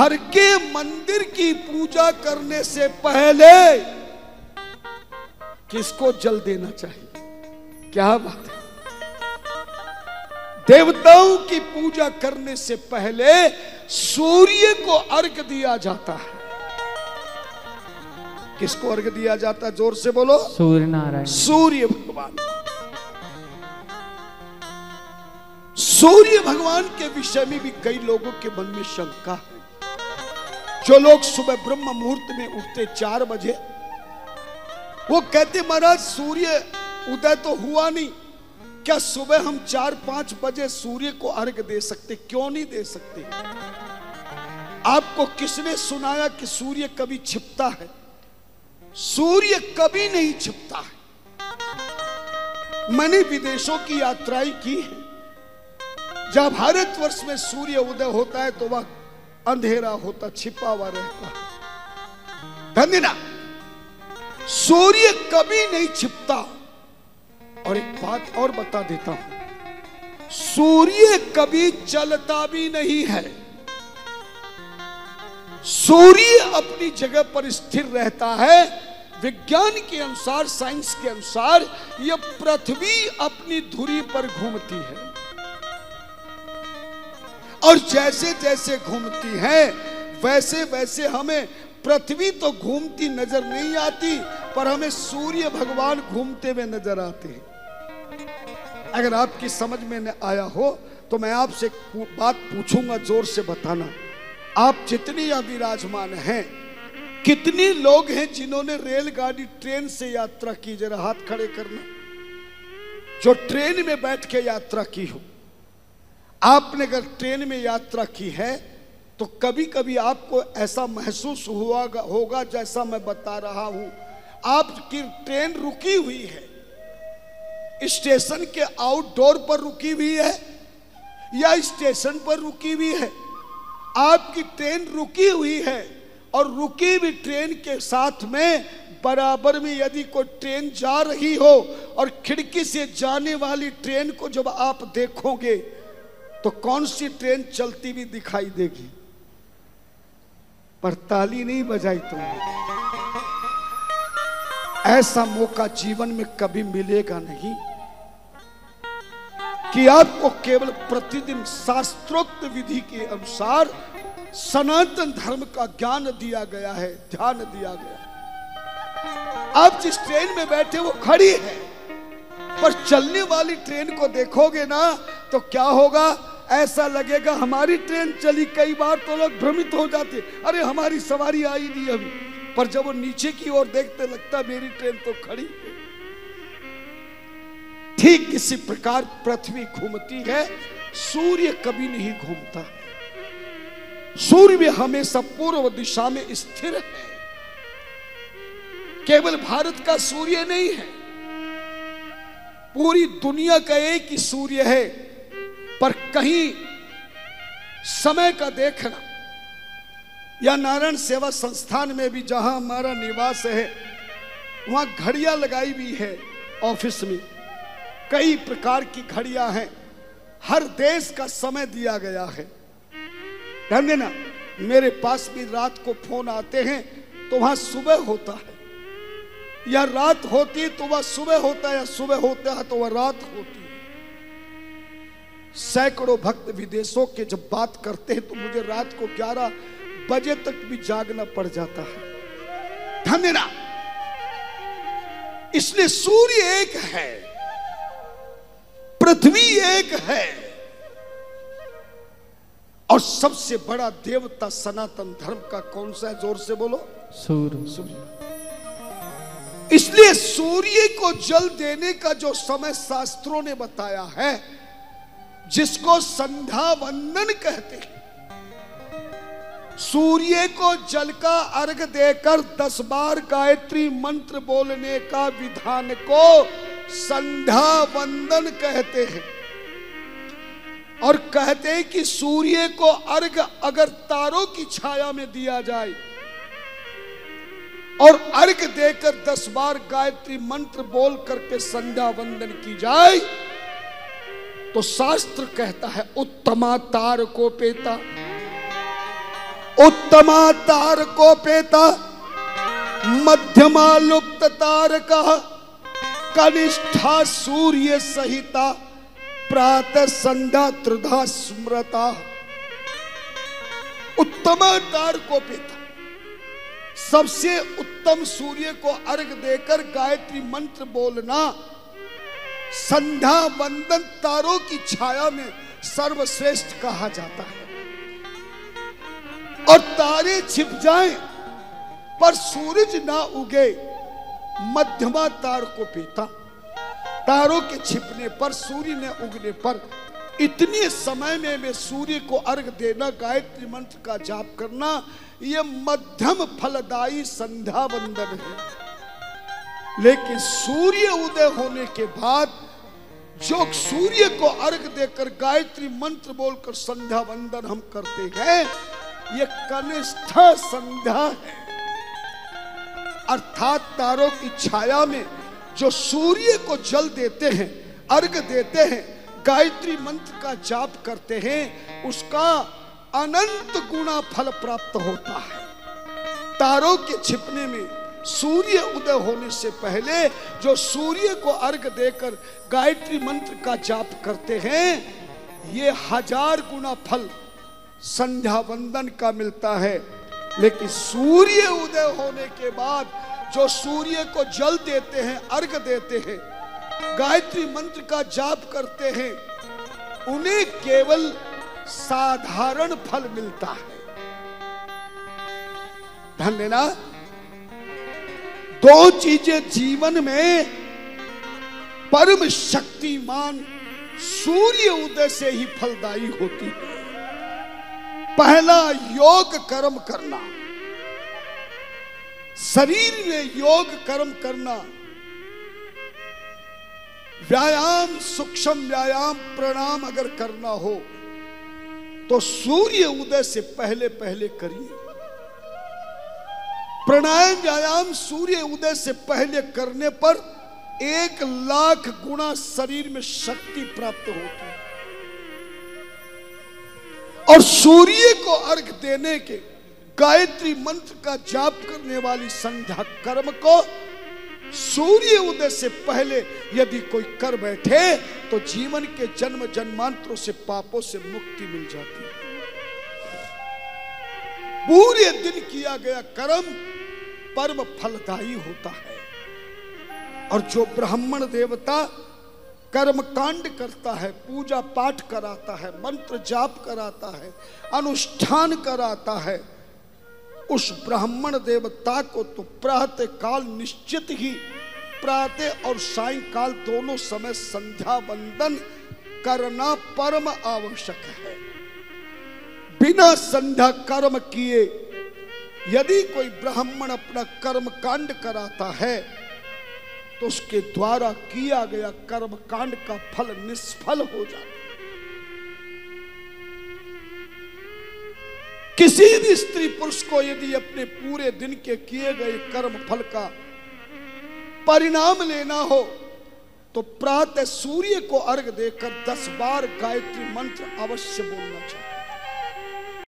घर के मंदिर की पूजा करने से पहले किसको जल देना चाहिए? क्या बात है। देवताओं की पूजा करने से पहले सूर्य को अर्घ दिया जाता है। किसको अर्घ दिया जाता है? जोर से बोलो। सूर्य नारायण, सूर्य भगवान। सूर्य भगवान के विषय में भी कई लोगों के मन में शंका है। जो लोग सुबह ब्रह्म मुहूर्त में उठते 4 बजे, वो कहते महाराज सूर्य उदय तो हुआ नहीं, क्या सुबह हम 4-5 बजे सूर्य को अर्घ दे सकते? क्यों नहीं दे सकते? आपको किसने सुनाया कि सूर्य कभी छिपता है? सूर्य कभी नहीं छिपता है। मैंने विदेशों की यात्राएं की है। जब भारतवर्ष में सूर्य उदय होता है तो वह अंधेरा होता, छिपा हुआ रहता है। धन्यवाद। सूर्य कभी नहीं छिपता। और एक बात और बता देता हूं, सूर्य कभी चलता भी नहीं है। सूर्य अपनी जगह पर स्थिर रहता है। विज्ञान के अनुसार, साइंस के अनुसार, यह पृथ्वी अपनी धुरी पर घूमती है और जैसे जैसे घूमती है वैसे वैसे हमें पृथ्वी तो घूमती नजर नहीं आती, पर हमें सूर्य भगवान घूमते हुए नजर आते हैं। अगर आपकी समझ में न आया हो तो मैं आपसे बात पूछूंगा, जोर से बताना। आप जितने यहाँ विराजमान हैं, कितने लोग हैं जिन्होंने रेलगाड़ी, ट्रेन से यात्रा की? जरा हाथ खड़े करना। जो ट्रेन में बैठ के यात्रा की हो। आपने अगर ट्रेन में यात्रा की है तो कभी कभी आपको ऐसा महसूस हुआ होगा जैसा मैं बता रहा हूं। आपकी ट्रेन रुकी हुई है, स्टेशन के आउटडोर पर रुकी हुई है या स्टेशन पर रुकी हुई है। आपकी ट्रेन रुकी हुई है और रुकी हुई ट्रेन के साथ में बराबर में यदि कोई ट्रेन जा रही हो और खिड़की से जाने वाली ट्रेन को जब आप देखोगे तो कौन सी ट्रेन चलती हुई दिखाई देगी? पर ताली नहीं बजाई तुमने। ऐसा मौका जीवन में कभी मिलेगा नहीं कि आपको केवल प्रतिदिन शास्त्रोक्त विधि के अनुसार सनातन धर्म का ज्ञान दिया गया है, ध्यान दिया गया। आप जिस ट्रेन में बैठे वो खड़ी है, पर चलने वाली ट्रेन को देखोगे ना तो क्या होगा? ऐसा लगेगा हमारी ट्रेन चली। कई बार तो लोग भ्रमित हो जाते, अरे हमारी सवारी आई नहीं अभी। पर जब वो नीचे की ओर देखते लगता मेरी ट्रेन तो खड़ी है। ठीक इसी प्रकार पृथ्वी घूमती है, सूर्य कभी नहीं घूमता। सूर्य हमेशा पूर्व दिशा में स्थिर है। केवल भारत का सूर्य नहीं है, पूरी दुनिया का एक ही सूर्य है। पर कहीं समय का देखना, या नारायण सेवा संस्थान में भी जहां हमारा निवास है वहां घड़ियां लगाई हुई है। ऑफिस में कई प्रकार की घड़ियां हैं, हर देश का समय दिया गया है। ध्यान देना, मेरे पास भी रात को फोन आते हैं तो वहां सुबह होता है, या रात होती है तो वह सुबह होता है, या सुबह होता है तो वह रात होती है। सैकड़ों भक्त विदेशों के जब बात करते हैं तो मुझे रात को 11 बजे तक भी जागना पड़ जाता है। ध्यान देना, इसलिए सूर्य एक है, पृथ्वी एक है, और सबसे बड़ा देवता सनातन धर्म का कौन सा है? जोर से बोलो। सूर्य। इसलिए सूर्य को जल देने का जो समय शास्त्रों ने बताया है, जिसको संध्या वंदन कहते हैं, सूर्य को जल का अर्घ देकर 10 बार गायत्री मंत्र बोलने का विधान को संध्या वंदन कहते हैं। और कहते हैं कि सूर्य को अर्घ अगर तारों की छाया में दिया जाए और अर्घ देकर 10 बार गायत्री मंत्र बोल करके संध्या वंदन की जाए तो शास्त्र कहता है उत्तमा तार को पेता, उत्तमा तारकोपेता मध्यमा लुप्त तारका कनिष्ठा सूर्य सहिता प्रातः संध्या त्रिधा स्मृता। उत्तमा तारकोपेता, सबसे उत्तम सूर्य को अर्घ देकर गायत्री मंत्र बोलना संध्या वंदन तारों की छाया में सर्वश्रेष्ठ कहा जाता है। और तारे छिप जाएं पर सूरज ना उगे, मध्यमा तारकोपेता, तारों के छिपने पर सूर्य ने उगने पर इतने समय में मैं सूर्य को अर्घ देना, गायत्री मंत्र का जाप करना, यह मध्यम फलदायी संध्या वंदन है। लेकिन सूर्य उदय होने के बाद जो सूर्य को अर्घ देकर गायत्री मंत्र बोलकर संध्या वंदन हम करते हैं, यह कनिष्ठ संध्या है। अर्थात तारों की छाया में जो सूर्य को जल देते हैं, अर्घ देते हैं, गायत्री मंत्र का जाप करते हैं, उसका अनंत गुना फल प्राप्त होता है। तारों के छिपने में, सूर्य उदय होने से पहले जो सूर्य को अर्घ देकर गायत्री मंत्र का जाप करते हैं, ये 1000 गुना फल संध्या वंदन का मिलता है। लेकिन सूर्य उदय होने के बाद जो सूर्य को जल देते हैं, अर्घ देते हैं, गायत्री मंत्र का जाप करते हैं, उन्हें केवल साधारण फल मिलता है। ध्यान देना, 2 चीजें जीवन में परम शक्तिमान सूर्य उदय से ही फलदायी होती है। पहला, योग कर्म करना, शरीर में योग कर्म करना, व्यायाम, सूक्ष्म व्यायाम, प्राणायाम अगर करना हो तो सूर्य उदय से पहले पहले करिए। प्राणायाम व्यायाम सूर्य उदय से पहले करने पर 1,00,000 गुना शरीर में शक्ति प्राप्त होती है। और सूर्य को अर्घ देने के, गायत्री मंत्र का जाप करने वाली संध्या कर्म को सूर्य उदय से पहले यदि कोई कर बैठे तो जीवन के जन्म जन्मांतरों से पापों से मुक्ति मिल जाती है। पूरे दिन किया गया कर्म परम फलदायी होता है। और जो ब्राह्मण देवता कर्म कांड करता है, पूजा पाठ कराता है, मंत्र जाप कराता है, अनुष्ठान कराता है, उस ब्राह्मण देवता को तो प्रातः काल निश्चित ही, प्रातः और सायंकाल दोनों समय संध्या वंदन करना परम आवश्यक है। बिना संध्या कर्म किए यदि कोई ब्राह्मण अपना कर्म कांड कराता है तो उसके द्वारा किया गया कर्म कांड का फल निष्फल हो जाता है। किसी भी स्त्री पुरुष को यदि अपने पूरे दिन के किए गए कर्म फल का परिणाम लेना हो तो प्रातः सूर्य को अर्घ देकर 10 बार गायत्री मंत्र अवश्य बोलना चाहिए।